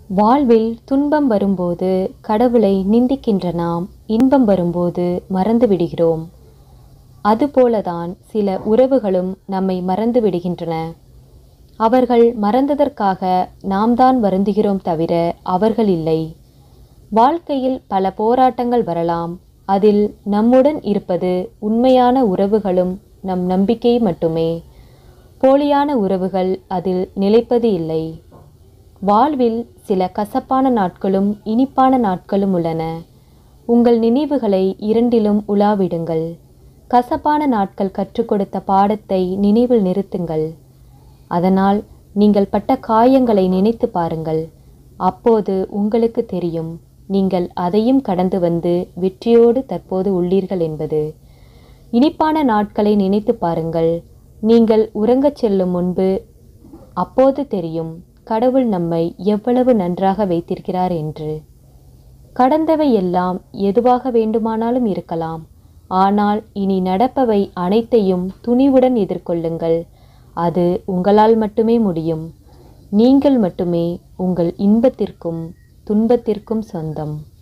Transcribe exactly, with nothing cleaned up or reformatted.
வாழ்வில் துன்பம் வரும்போது கடவுளை நிந்திக்கின்ற நாம் இன்பம் வரும்போது மறந்து விடுகிறோம். அதுபோலதான் சில உறவுகளும் நம்மை மறந்து விடுகின்றன. அவர்கள் மறந்ததற்காக நாம் தான் வருந்துகிறோம் தவிர அவர்கள் இல்லை. வாழ்க்கையில் பல போராட்டங்கள் வரலாம். அதில் நம்முடன் இருப்பது உண்மையான உறவுகளும் நம் நம்பிக்கை மட்டுமே. போலியான உறவுகள் அதில் நிலைப்பது இல்லை. வாழ்வில் சில கசப்பான நாட்களும் இனிப்பான நாட்களும் உள்ளன. உங்கள் நினைவுகளை இரண்டிலும் உலாவிடுங்கள். கசப்பான நாட்கள் கற்றுக் கொடுத்த பாடத்தை நினைவில் நிறுத்துங்கள். அதனால் நீங்கள் பட்ட காயங்களை நினைத்து பாருங்கள். அப்போது உங்களுக்கு தெரியும், நீங்கள் அதையும் கடந்து வந்து வெற்றியோடு தற்போது உள்ளீர்கள் என்பது. இனிப்பான நாட்களை நினைத்து பாருங்கள். நீங்கள் உறங்கச் செல்லும் முன்பு. அப்போது தெரியும், கடவுள் நம்மை எவ்வளவு நன்றாக வைத்திருக்கிறார் என்று. கடந்தவை எல்லாம் எதுவாக வேண்டுமானாலும் இருக்கலாம். ஆனால் இனி நடப்பவை அனைத்தையும் துணிவுடன் எதிர்கொள்ளுங்கள். அது உங்களால் மட்டுமே முடியும். நீங்கள் மட்டுமே உங்கள் இன்பத்திற்கும் துன்பத்திற்கும் சொந்தம்.